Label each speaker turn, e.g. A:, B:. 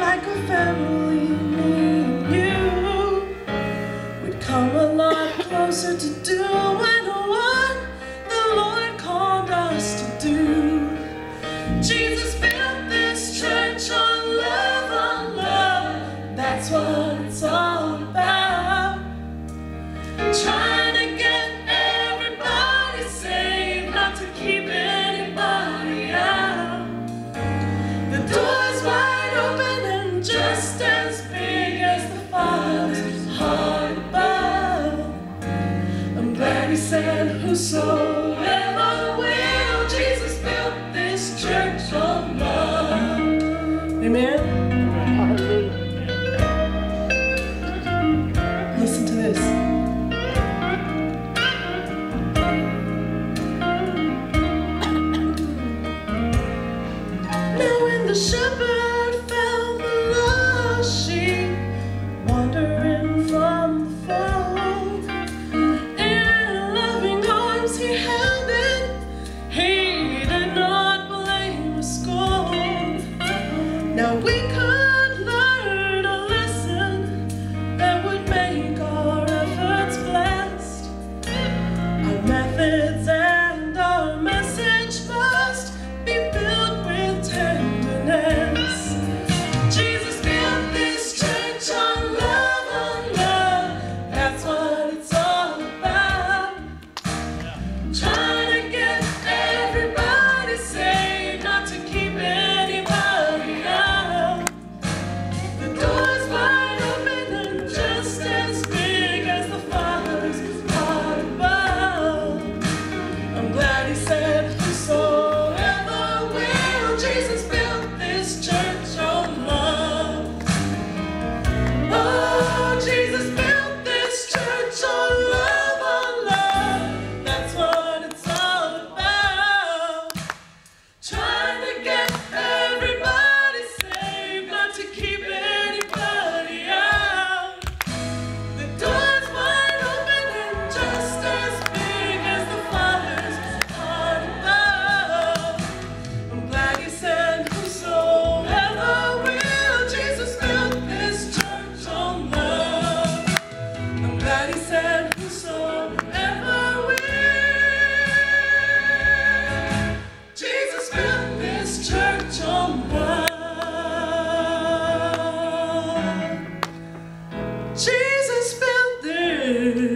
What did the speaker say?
A: like a family, me and you. We'd come a lot closer to doing what the Lord called us to do. Jesus built this church on love, that's what it's all about. Trying to get everybody saved, not to keep anybody out. The door's wide open and just as big as the Father's heart above. I'm glad he said, whosoever will. Jesus built this church on love. Amen?
B: Hallelujah.
A: Listen to this. Now when the shepherd found the lost sheep wandering from the fold, in loving arms he held it. He did not blame or scold. Now we could learn a lesson that would make our efforts blessed. Our methods and our message must be filled with tenderness. Jesus built this church on love, that's what it's all about. Trying to get everybody saved, not to keep anybody out. The door's wide open and just as big as the Father's heart above. I'm glad he said, whosoever will. Jesus built this church on love. Oh, Jesus built this church on love, that's what it's all about. Trying to get everybody saved, not to keep anybody out. The door's wide open and just as big as the Father's heart above. I'm glad he said, whosoever will. Jesus built this church on love. I'm glad he said, whosoever will. Jesus built this church on love. Jesus built this